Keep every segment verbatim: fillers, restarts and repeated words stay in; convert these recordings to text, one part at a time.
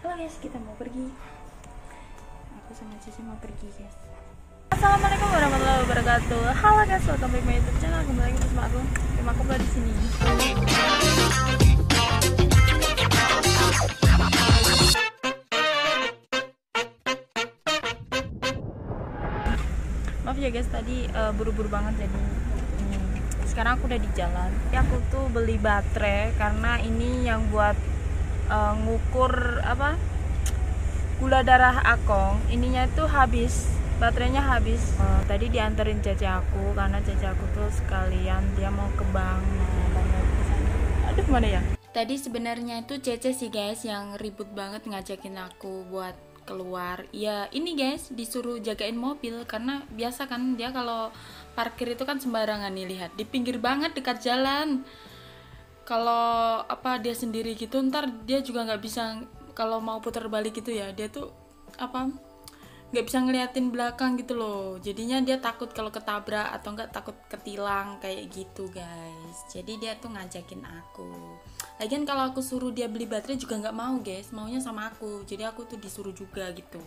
Halo guys, kita mau pergi. Aku sama Cici mau pergi guys. Assalamualaikum warahmatullahi wabarakatuh. Halo guys, welcome back to my YouTube channel. Kembali lagi bersama aku. Terima aku di sini. Maaf ya guys, tadi uh, buru-buru banget jadi hmm, sekarang aku udah di jalan. Aku tuh beli baterai karena ini yang buat uh, ngukur apa gula darah Akong. Ininya itu habis, baterainya habis. Uh, tadi dianterin cece aku karena cece aku tuh sekalian dia mau ke bank. Nah, banyak kesana. Aduh, mana ya? Tadi sebenarnya itu cece sih guys yang ribut banget ngajakin aku buat keluar. Ya ini guys, disuruh jagain mobil karena biasa kan dia kalau parkir itu kan sembarangan nih, lihat di pinggir banget dekat jalan. Kalau apa dia sendiri gitu ntar dia juga nggak bisa, kalau mau putar balik gitu ya dia tuh apa nggak bisa ngeliatin belakang gitu loh, jadinya dia takut kalau ketabrak atau enggak takut ketilang kayak gitu guys. Jadi dia tuh ngajakin aku. Lagian kalau aku suruh dia beli baterai juga nggak mau guys, maunya sama aku, jadi aku tuh disuruh juga gitu.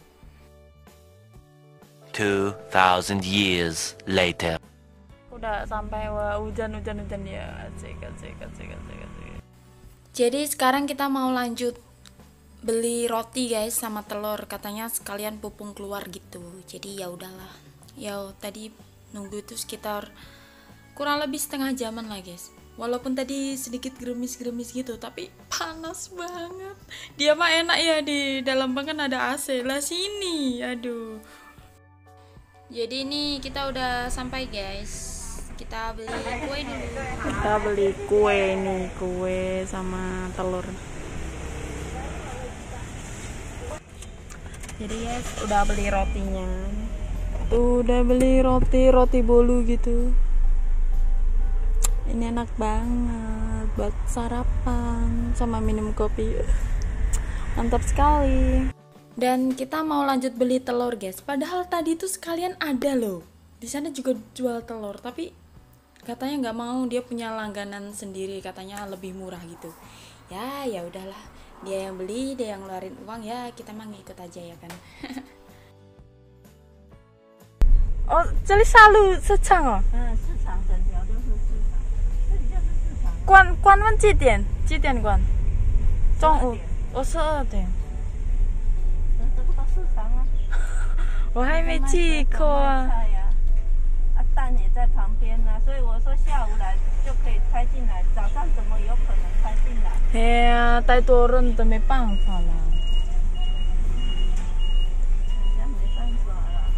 Two thousand years later. Udah sampai, wah hujan hujan hujan ya, asik asik asik asik asik. Jadi sekarang kita mau lanjut beli roti guys sama telur, katanya sekalian pupung keluar gitu. Jadi ya udahlah, ya tadi nunggu itu sekitar kurang lebih setengah jaman lah guys. Walaupun tadi sedikit gerimis-gerimis gitu, tapi panas banget. Dia mah enak ya, di dalam bank kan ada A C lah, sini aduh. Jadi ini kita udah sampai guys, kita beli kue dulu. Kita beli kue nih, kue sama telur. Jadi guys udah beli rotinya, tuh udah beli roti roti bolu gitu. Ini enak banget buat sarapan sama minum kopi, mantap sekali. Dan kita mau lanjut beli telur guys, padahal tadi tuh sekalian ada loh di sana juga jual telur, tapi katanya nggak mau, dia punya langganan sendiri, katanya lebih murah gitu. Ya ya udahlah, dia yang beli, dia yang ngeluarin uang, ya kita mah ngikut aja ya kan. Oh, 这里下路是场哦。嗯，市场整条都是市场，这里就是市场。关关门几点？几点关？中午。我十二点。这个到市场啊。我还没去过啊。啊，蛋也在旁边啊，所以我说下午来就可以开进来，早上怎么有可能开进来？哎呀，太多人都没办法了。人家没办法了。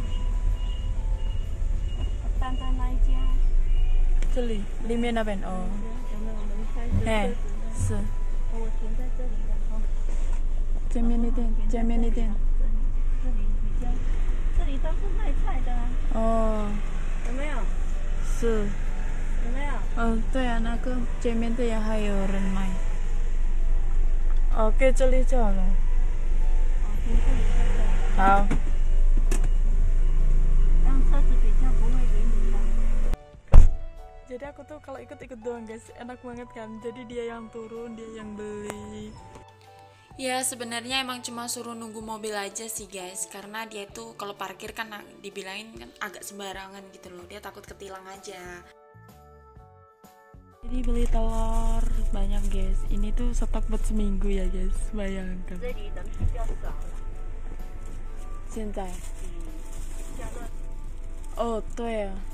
蛋在那一家？这里，里面那边哦。有没有门开？哎，是。我停在这里了哈。前面那店，前面那店。这里比较，这里都是卖菜的啊。哦。有没有？是。有没有？嗯，对啊，那个前面的也还有人卖。哦，给这里就好了。好。让车子比较不会离你嘛。Jadi aku tuh kalau ikut-ikut doang guys, enak banget kan. Jadi dia yang turun, dia yang beli. Ya sebenarnya emang cuma suruh nunggu mobil aja sih guys, karena dia tuh kalau parkir kan dibilangin kan agak sembarangan gitu loh, dia takut ketilang aja. Jadi beli telur banyak guys, ini tuh stok buat seminggu ya guys, bayangkan. Cinta. Oh, 对啊。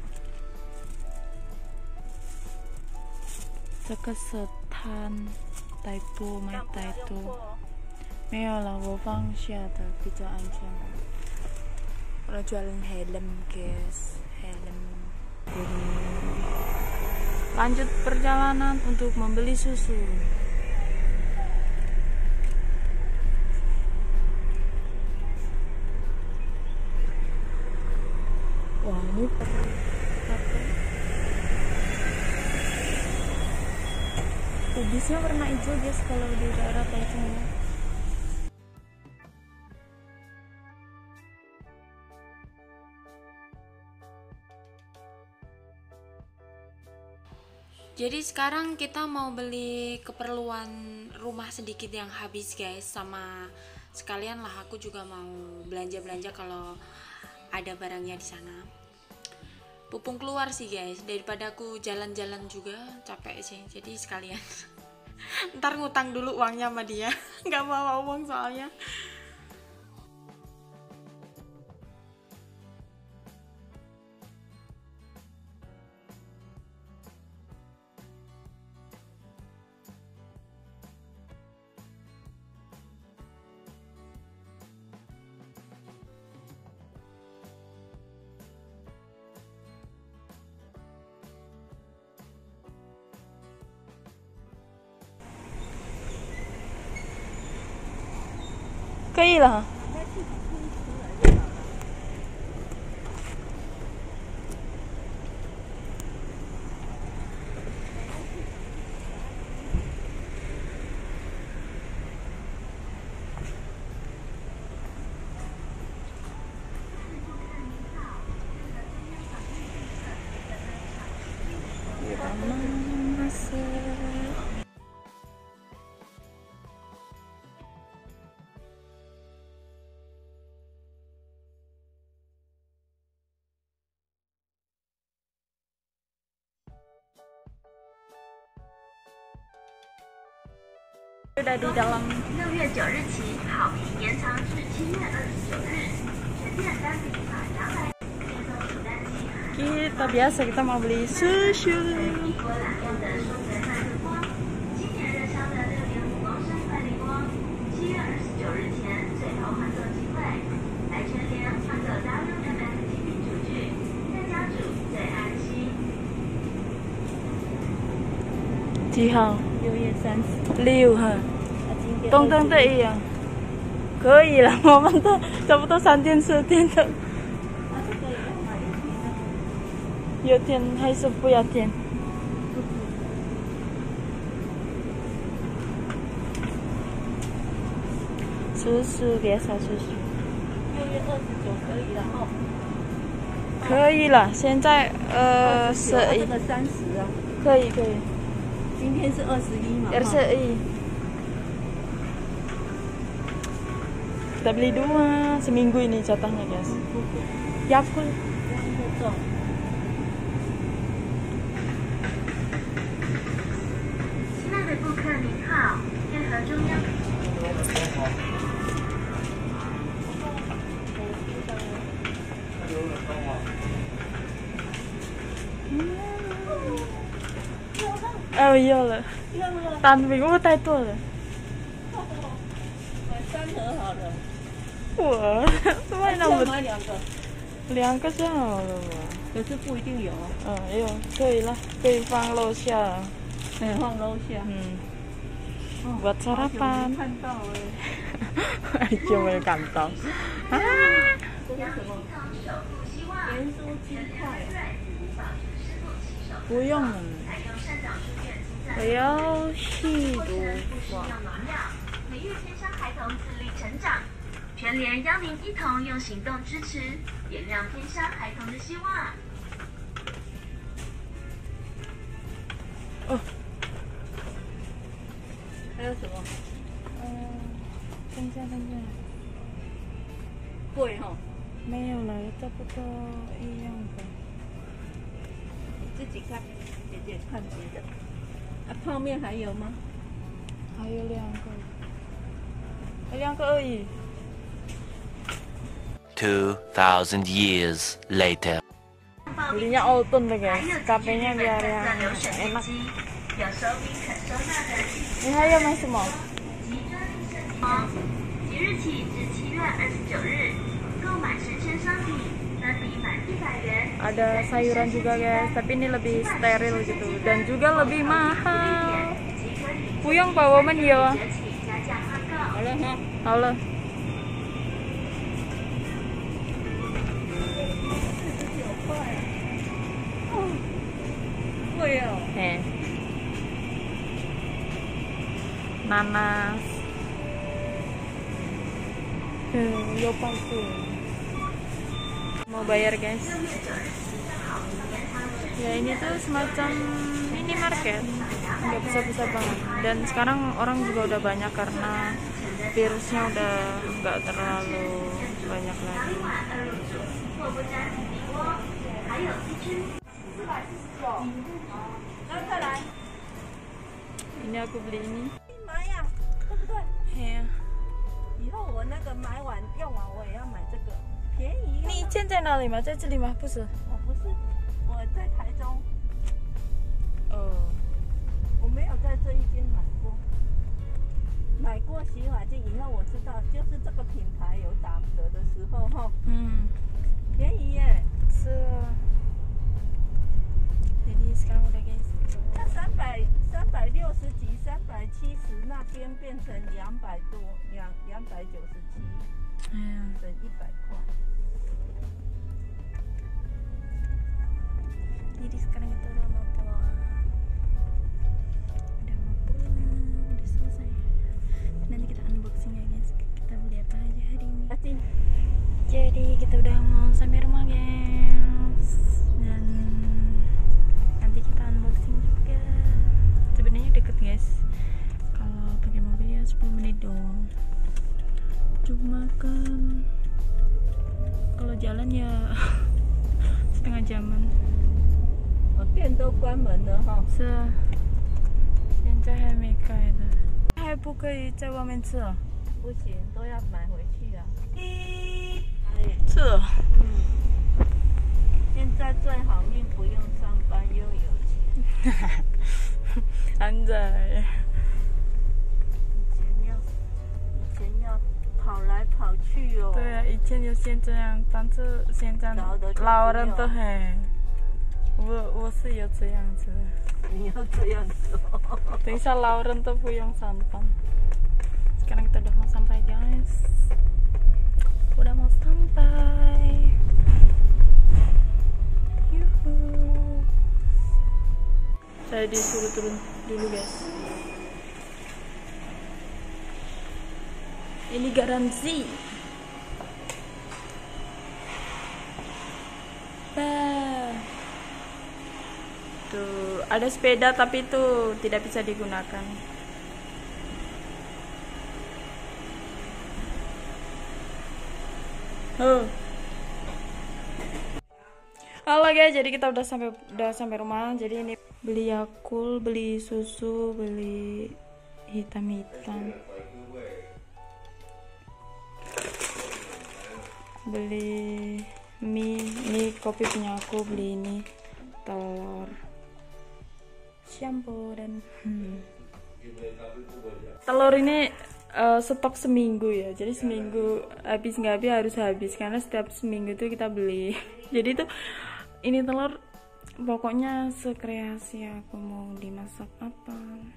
这个是摊代步卖代步，没有了，我放下的比较安全。我jualan helm guys, helm. Lanjut perjalanan untuk membeli susu. Wah ini kubisnya warna hijau guys kalau di daerah Taichung ya. Jadi sekarang kita mau beli keperluan rumah sedikit yang habis guys, sama sekalian lah aku juga mau belanja-belanja kalau ada barangnya di sana. Pupung keluar sih guys, daripada aku jalan-jalan juga capek sih, jadi sekalian. Ntar ngutang dulu uangnya sama dia, nggak bawa uang soalnya. Kok lah. Masuk. Udah di dalam. Kita biasa kita mau beli susu.几号？ 六月三十。 六号。东东都一样。可以了，我们都差不多三天四天的。有天还是不要天？叔叔，别说叔叔。 六月二十九可以了哦。 可以了，现在呃十一。 这个三十啊。 可以可以。 今天是二十一嘛？ 二十一。Kita beli dua seminggu ini jatahnya guys. Yakult. 亲爱的顾客您好，任何中央。 哦，有了，单比我太多了。 买三盒好了。 我买那么买两个， 两个就好了嘛。 可是不一定有哦。 嗯，有可以了，可以放楼下。 对，放楼下。 嗯。 哦 buat sarapan. 看到哎。 就没有感到。啊！ 这是什么？盐酥鸡块。 不用。我要吸毒吧。 每月天生孩童自立成长，全联邀您一同用行动支持，点亮天生孩童的希望。 哦。 还有什么？ 嗯，等一下，等一下。 贵哈？ 没有了，差不多一样的。 你自己看，姐姐看别的。啊，泡面还有吗？ 还有两个，还两个而已。 Two thousand years later. Belinya Olton deh guys, kabelnya biar yang enak. 有收宾可收纳的。 你还有买什么？ 即日起至七月二十九日，购买生鲜商品则抵满一百元。 Ada sayuran juga guys, tapi ini lebih steril gitu dan juga lebih mahal. Puyong Pak Woman ya. 好了哈。 好了。 贵哦。 嘿。Nanas. Hmm, yo palsu. Mau bayar guys. Ya ini tuh semacam minimarket. nggak bisa-bisa banget. Dan sekarang orang juga udah banyak karena virusnya udah nggak terlalu banyak lagi. Ini aku beli ini. 妈呀，对不对？ Ya. 以后我那个买完用完我也要买这个，便宜。 你以前在哪里吗？在这里吗？不是。 我不是，我在台中， 哦。 我没有在这一间买过。买过洗发精以后，我知道就是这个品牌有打折的时候哈， Hmm. 便宜耶。 Se. Jadi sekarang udah guys. 它三百三百六十几、三百七十那边变成两百多，两两百九十七， Ya. 省一百块。 Jadi sekarang kita udah mau pulang. Udah mau pulang, udah selesai. Nanti kita unboxing ya guys. Kita beli apa aja hari ini. 阿金， Jadi kita udah mau sampai rumah guys. Dan nanti kita unboxing juga. Sebenarnya deket guys. Kalau pakai mobil ya sepuluh menit doang. Cuma kan kalau jalan ya setengah jaman. 哦，店都关门了哈。 是啊，现在还没开的，还不可以在外面吃啊？ 不行，都要买回去啊。 是啊。 嗯，现在最好命不用上班又有钱。 安仔， 以前要，以前要跑来跑去哦。 对啊，以前就先这样，但是现在老的就不老人都用很，我我是有这样子的。 你要这样子哦。 等一下老人都不用上班。Sekarang kita udah mau sampai guys. Udah mau sampai. Yuhu. Saya disuruh turun dulu guys. Ini garansi. Bah. Tuh, ada sepeda tapi itu tidak bisa digunakan. Oh. Halo guys, jadi kita udah sampai udah sampai rumah. Jadi ini beli Yakult, beli susu, beli hitam-hitam. Beli mie, ini kopi punya aku, beli ini telur, shampoo dan hmm. Telur ini uh, stok seminggu ya, jadi seminggu habis nggak habis harus habis karena setiap seminggu itu kita beli. Jadi tuh ini telur pokoknya sekreasi aku mau dimasak apa,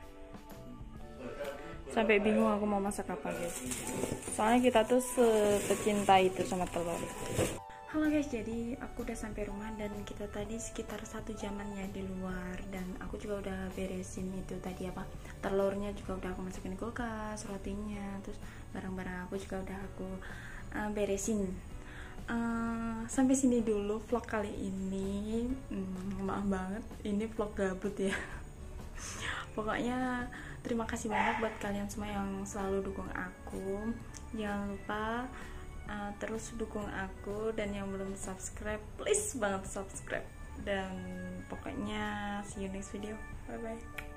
sampai bingung aku mau masak apa guys, soalnya kita tuh sepecinta itu sama telur. Halo guys, jadi aku udah sampai rumah dan kita tadi sekitar satu jaman ya di luar, dan aku juga udah beresin itu tadi apa, telurnya juga udah aku masukin kulkas, rotinya, terus barang-barang aku juga udah aku uh, beresin. Uh, sampai sini dulu vlog kali ini. hmm, maaf banget ini vlog gabut ya. Pokoknya terima kasih banyak buat kalian semua yang selalu dukung aku. Jangan lupa Uh, terus dukung aku, dan yang belum subscribe please banget subscribe, dan pokoknya see you next video, bye bye.